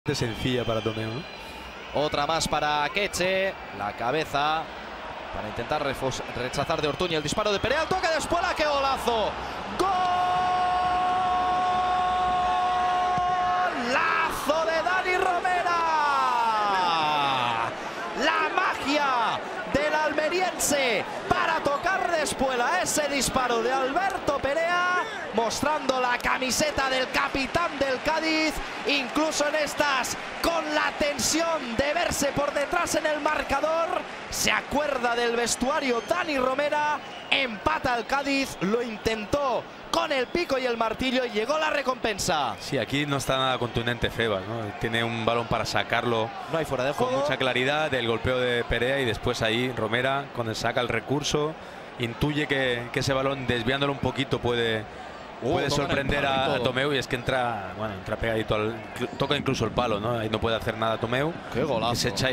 Sencilla para Tomeu, ¿no? Otra más para Queche, la cabeza para intentar rechazar de Ortuño el disparo de Perea, el toque de Espuela, ¡qué golazo! ¡Golazo de Dani Romera! La magia del almeriense para tocar de Espuela ese disparo de Alberto Perea, mostrando la camiseta del capitán del Cádiz, incluso en estas, con la tensión de verse por detrás en el marcador, se acuerda del vestuario Dani Romera, empata el Cádiz, lo intentó con el pico y el martillo y llegó la recompensa. Sí, aquí no está nada contundente Febas, ¿no? Tiene un balón para sacarlo. No hay fuera de juego. Con mucha claridad del golpeo de Perea y después ahí Romera, cuando saca el recurso, intuye que ese balón, desviándolo un poquito, puede sorprender a Tomeu, y es que entra pegadito, toca incluso el palo, ¿no? Ahí no puede hacer nada Tomeu. ¡Qué golazo! Se echa